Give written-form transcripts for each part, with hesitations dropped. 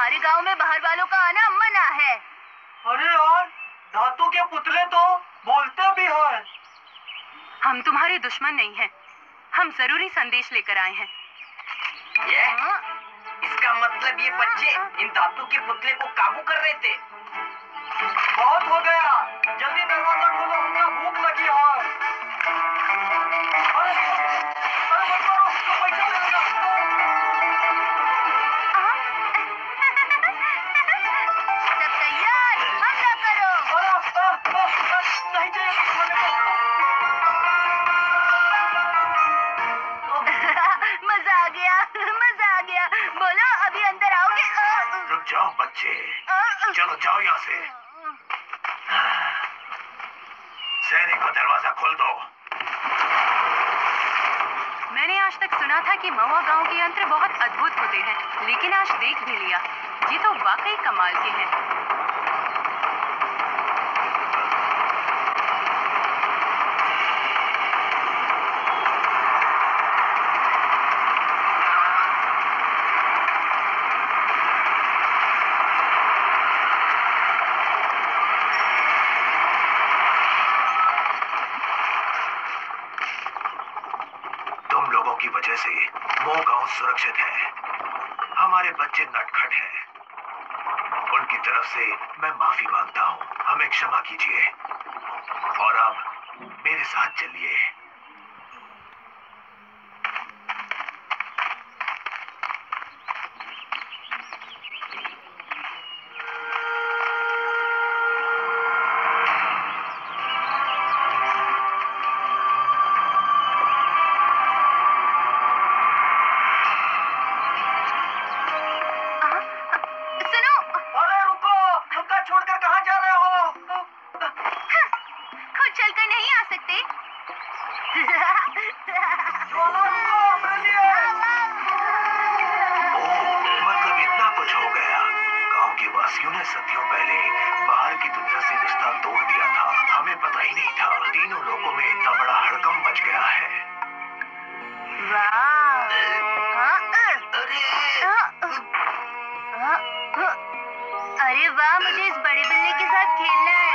हमारे गांव में बाहर वालों का आना मना है। अरे यार, धातु के पुतले तो बोलते भी हैं। हम तुम्हारे दुश्मन नहीं हैं। हम जरूरी संदेश लेकर आए हैं। इसका मतलब ये बच्चे इन धातु के पुतले को काबू कर रहे थे। बहुत हो गया, जल्दी दरवाजा खोलो, उनका भूख लगी है। अरे मत करो, तो पैसा लगेगा। सब तैयार, हमला करो। नहीं चाहिए मजा आ गया, मजा आ गया। बोलो अभी अंदर आओगे? रुक जाओ बच्चे, चलो जाओ यहाँ से। सैनिक को दरवाजा खोल दो। मैंने आज तक सुना था कि महुआ गांव के यंत्र बहुत अद्भुत होते हैं, लेकिन आज देख भी लिया, ये तो वाकई कमाल के हैं। की वजह से वो गांव सुरक्षित है। हमारे बच्चे नटखट हैं। उनकी तरफ से मैं माफी मांगता हूँ। हमें क्षमा कीजिए और अब मेरे साथ चलिए। सदियों पहले बाहर की दुनिया से रिश्ता तोड़ दिया था। हमें पता ही नहीं था तीनों लोगों में इतना बड़ा हड़कंप मच गया है। अरे वाह, मुझे इस बड़े बिल्ली के साथ खेलना है।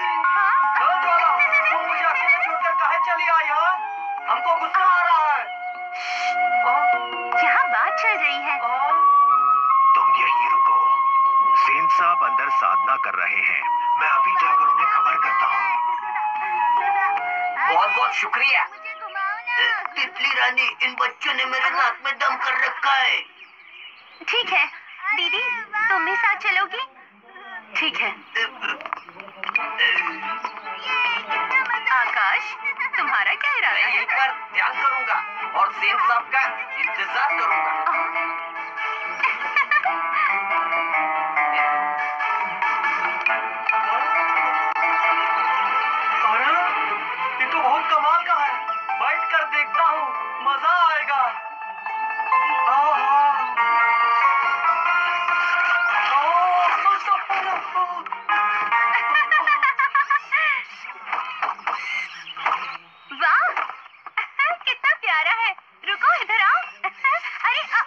तुम मुझे अकेले छोड़कर काहे चली आई? हमको गुस्सा आ रहा है। यहाँ बात चल रही है। तुम यहीं रुको। सेन साहब अंदर साधना कर रहे हैं। मैं अभी जाकर उन्हें खबर करता हूँ। बहुत बहुत शुक्रिया। तितली रानी, इन बच्चों ने मेरे नाक में दम कर रखा है। ठीक है दीदी, तुम भी साथ चलोगी? ठीक है। आकाश, तुम्हारा क्या इरादा है? मैं यहीं पर ध्यान करूंगा और सेन साहब का इंतजार करूंगा। ये तो बहुत कमाल का है। बैठ कर देखता हूँ, मजा आएगा। वाह, कितना प्यारा है। रुको, इधर आओ। अरे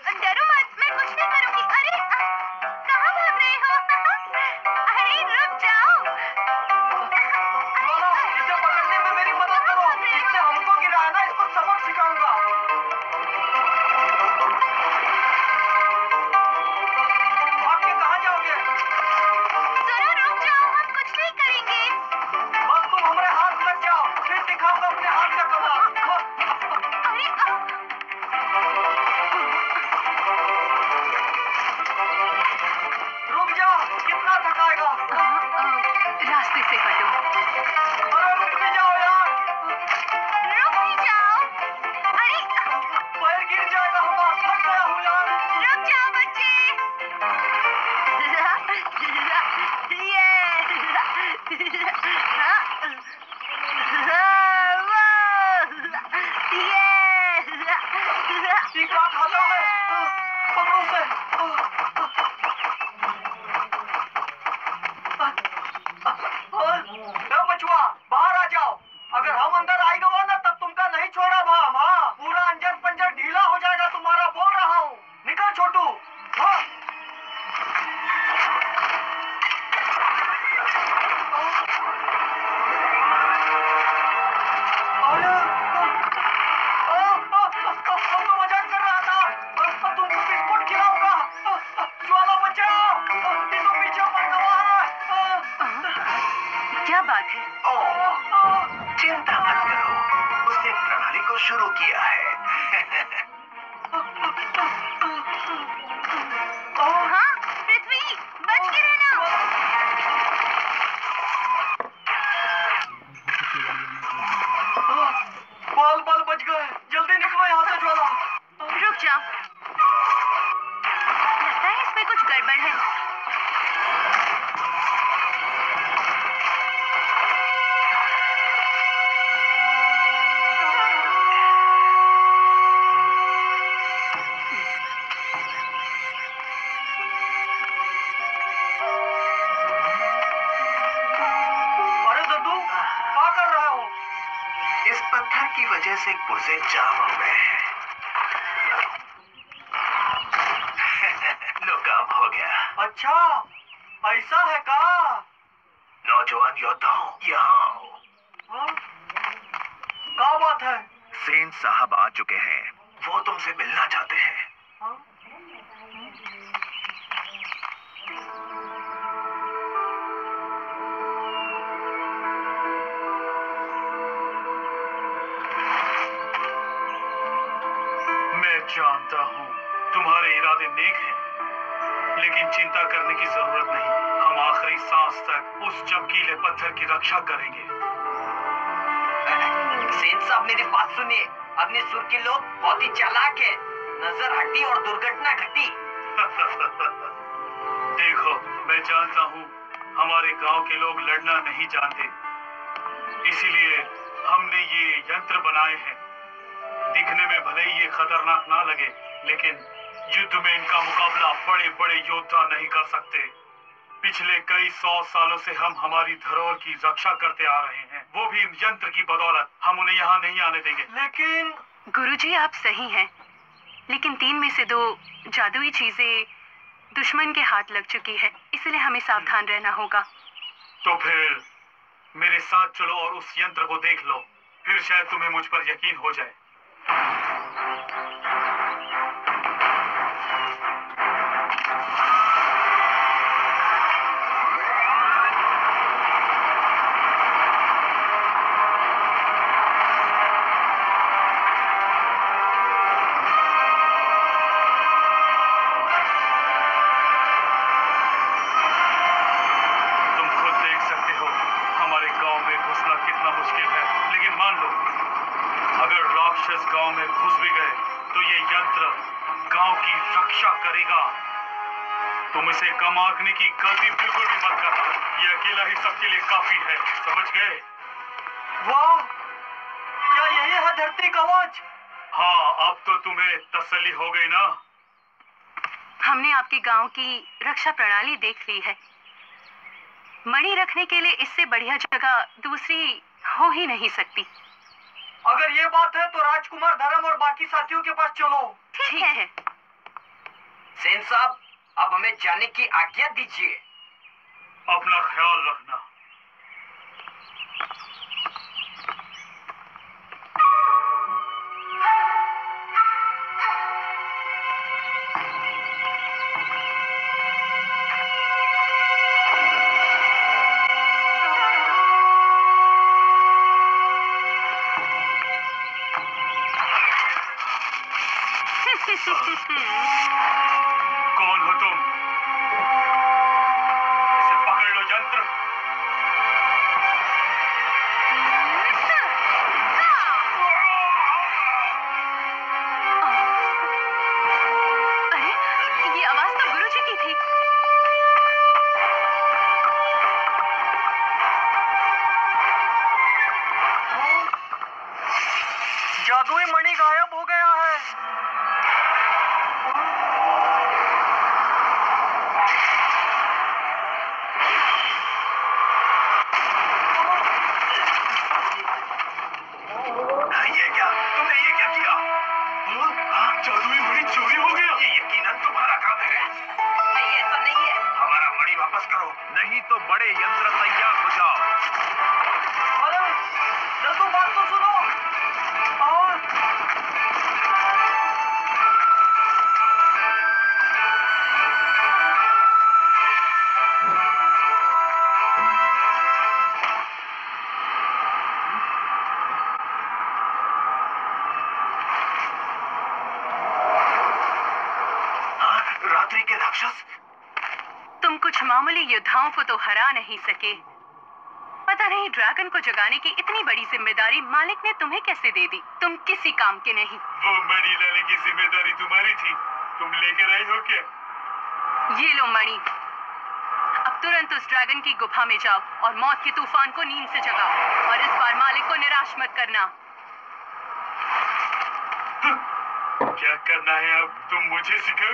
बात है। ओह, चिंता मत करो, उसने प्रणाली को शुरू किया है। हाँ, पृथ्वी, बच के रहना। बाल बाल बच गए, जल्दी निकलो यहाँ से ज्वाला। रुक जाओ, लगता है इसमें कुछ गड़बड़ है। अरे दद्दू, क्या कर रहा हो? इस पत्थर की वजह से पुर्जे जाम हो गए हैं। लो, काम हो गया। अच्छा, ऐसा है का? नौजवान योद्धाओं, यहाँ आओ। हाँ? क्या बात है? सेन साहब आ चुके हैं, वो तुमसे मिलना चाहते हैं। हाँ? मैं जानता हूँ तुम्हारे इरादे नेक हैं, लेकिन चिंता करने की जरूरत नहीं। हम आखिरी सांस तक उस चमकीले पत्थर की रक्षा करेंगे। सेन साहब, मेरी बात सुनिए। अग्निसुर के लोग बहुत ही चालाक है। नजर हटी और दुर्घटना घटी। देखो, मैं जानता हूँ हमारे गांव के लोग लड़ना नहीं जानते, इसीलिए हमने ये यंत्र बनाए हैं। दिखने में भले ही ये खतरनाक ना लगे, लेकिन युद्ध में इनका मुकाबला बड़े बड़े योद्धा नहीं कर सकते। पिछले कई 100 सालों से हम हमारी धरोहर की रक्षा करते आ रहे हैं, वो भी इन यंत्र की बदौलत। हम उन्हें यहाँ नहीं आने देंगे। लेकिन गुरुजी, आप सही हैं, लेकिन 3 में से 2 जादुई चीजें दुश्मन के हाथ लग चुकी है, इसलिए हमें सावधान रहना होगा। तो फिर मेरे साथ चलो और उस यंत्र को देख लो, फिर शायद तुम्हें मुझ पर यकीन हो जाए। तुम खुद देख सकते हो हमारे गांव में घुसना कितना मुश्किल है, लेकिन मान लो अगर राक्षस गांव में घुस भी गए तो ये यंत्र गांव की रक्षा करेगा। तुम इसे कम आंकने की गलती बिल्कुल भी मत करना, ये अकेला ही सबके लिए काफी है, समझ गए? वाह, क्या यही है धरती कवच? हाँ, अब तो तुम्हें तसल्ली हो गई ना? हमने आपके गांव की रक्षा प्रणाली देख ली है। मणि रखने के लिए इससे बढ़िया जगह दूसरी हो ही नहीं सकती। अगर ये बात है तो राजकुमार धर्म और बाकी साथियों के पास चलो। ठीक है। सेन साहब, अब हमें जाने की आज्ञा दीजिए। अपना ख्याल रखना। कौन हो तुम? इसे पकड़ लो यंत्र। अरे, ये आवाज तो गुरुजी की थी। जादुई मणि गायब हो गया है। ये क्या? तुमने ये क्या किया? जादुई मणि चोरी हो गया। ये यकीनन तुम्हारा काम है। नहीं, ऐसा नहीं है। हमारा मणि वापस करो, नहीं तो बड़े यंत्र तैयार हो जाओ। अरे दद्दू, बात तो सुनो। और राक्षस। तुम कुछ मामूली योद्धाओं को तो हरा नहीं सके, पता नहीं ड्रैगन को जगाने की इतनी बड़ी जिम्मेदारी मालिक ने तुम्हें कैसे दे दी। तुम किसी काम के नहीं। वो मणि लाने की जिम्मेदारी तुम्हारी थी, तुम लेकर आई हो क्या? ये लो मणि, अब तुरंत उस ड्रैगन की गुफा में जाओ और मौत के तूफान को नींद से जगाओ, और इस बार मालिक को निराश मत करना। क्या करना है अब तुम मुझे सिखाओ।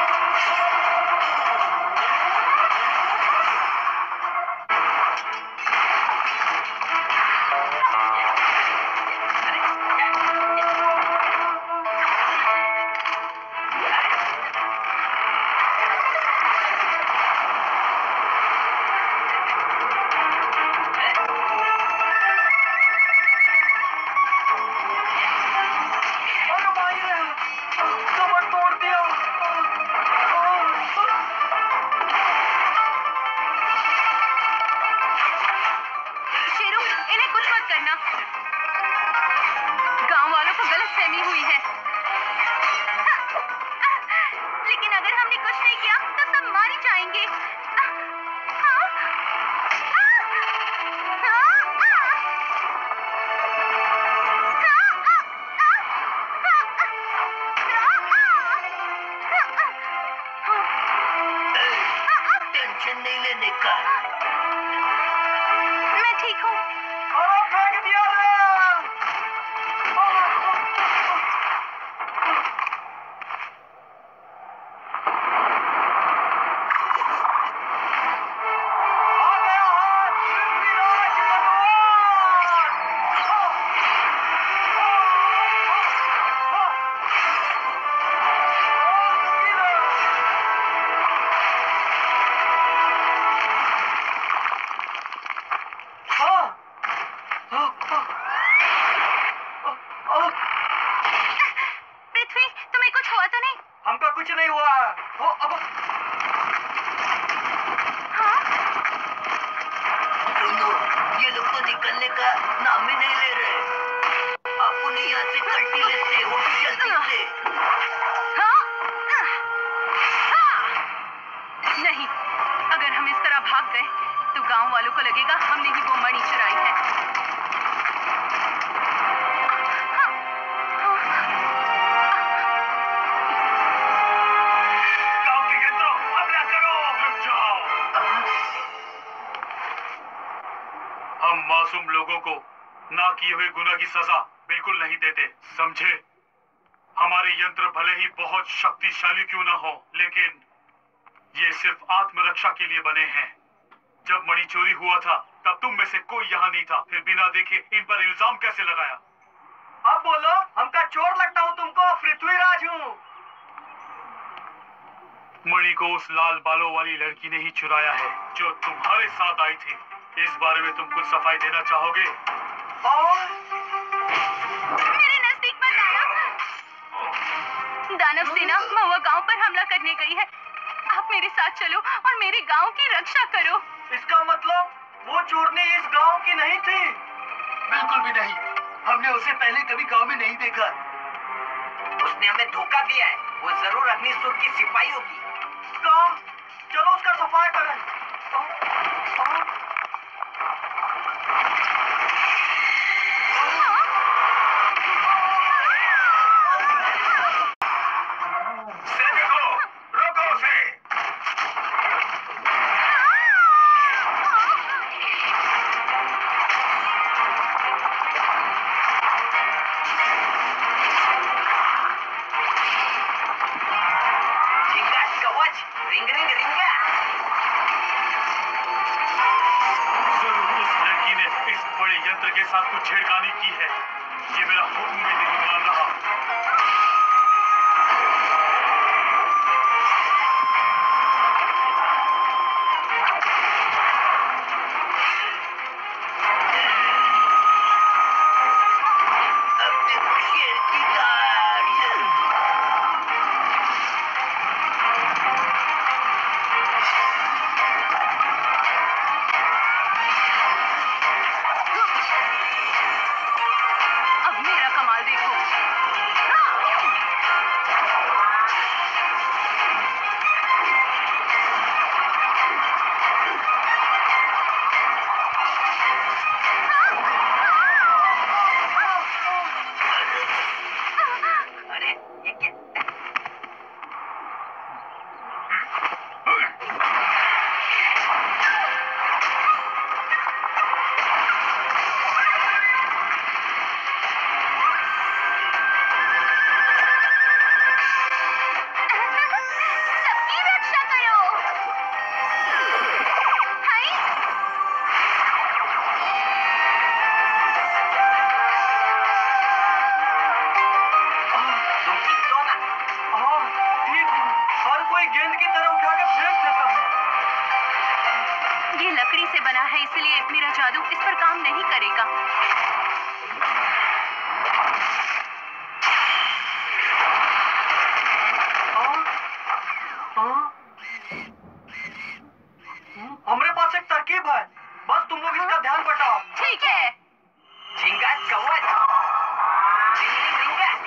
गांव वालों को गलतफहमी हुई है, लेकिन अगर हमने कुछ नहीं किया तो सब मार ही जाएंगे। टेंशन नहीं लेने का। मैं ठीक हूँ। फेंक दिया पृथ्वी, तुम्हें कुछ हुआ तो नहीं? हमको कुछ नहीं हुआ। सुनो, ये लोग तो निकलने का नाम ही नहीं ले रहे। आप उन्हें यहाँ से कल्टी लेते हो जल्दी से। नहीं, अगर हम इस तरह भाग गए तो गांव वालों को लगेगा हमने ही वो मणि चुराई है। गांव के यंत्रों, हमला करो! रुक जाओ। हम मासूम लोगों को ना किए हुए गुनाह की सजा बिल्कुल नहीं देते, समझे? हमारे यंत्र भले ही बहुत शक्तिशाली क्यों ना हो, लेकिन ये सिर्फ आत्मरक्षा के लिए बने हैं। जब मणि चोरी हुआ था तब तुम में से कोई यहाँ नहीं था, फिर बिना देखे इन पर इल्जाम कैसे लगाया? अब बोलो, हमका चोर लगता हूँ तुमको? पृथ्वीराज हूँ। मणि को उस लाल बालों वाली लड़की ने ही चुराया है जो तुम्हारे साथ आई थी। इस बारे में तुम कुछ सफाई देना चाहोगे? मेरे नजदीक मत आना। दानव सेना महुआ गांव पर हमला करने गई है। आप मेरे साथ चलो और मेरे गांव की रक्षा करो। इसका मतलब वो चोरनी इस गांव की नहीं थी? बिल्कुल भी नहीं, हमने उसे पहले कभी गांव में नहीं देखा। उसने हमें धोखा दिया है। वो जरूर अग्निसुर की सिपाही होगी। काम, चलो उसका सफाई करें। सैनिकों, रोको उसे। चिंगारी कवच, रिंग रिंग रिंगा। जरूर उस लड़की ने इस बड़े यंत्र के साथ कुछ छेड़खानी की है। ये मेरा हुक्म भी नहीं मान रहा। अब देखो शेर की दाढ़। अब मेरा कमाल देखो। तरह उठा के फेंक देता हूँ। ये लकड़ी से बना है, इसलिए मेरा जादू इस पर काम नहीं करेगा। हमारे पास एक तरकीब है, बस तुम लोग इसका ध्यान बटाओ। ठीक है। झिंगा कवच। झिंगा।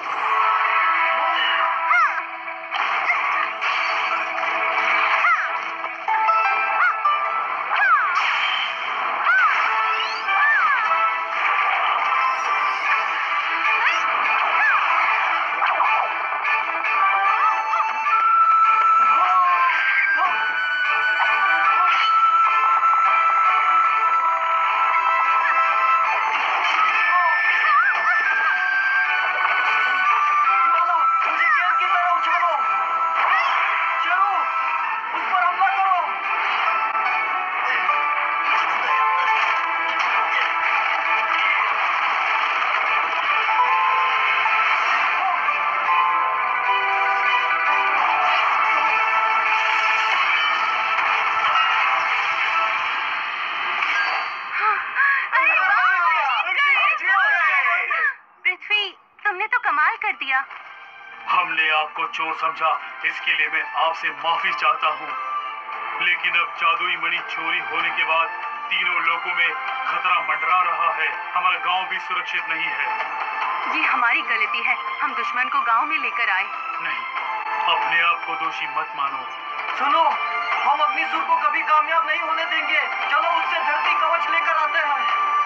हमने आपको चोर समझा, इसके लिए मैं आपसे माफी चाहता हूँ। लेकिन अब जादुई मणि चोरी होने के बाद तीनों लोगों में खतरा मंडरा रहा है। हमारा गांव भी सुरक्षित नहीं है। ये हमारी गलती है, हम दुश्मन को गांव में लेकर आए। नहीं, अपने आप को दोषी मत मानो। सुनो, हम अग्निसुर को कभी कामयाब नहीं होने देंगे। चलो उससे धरती कवच लेकर आते हैं।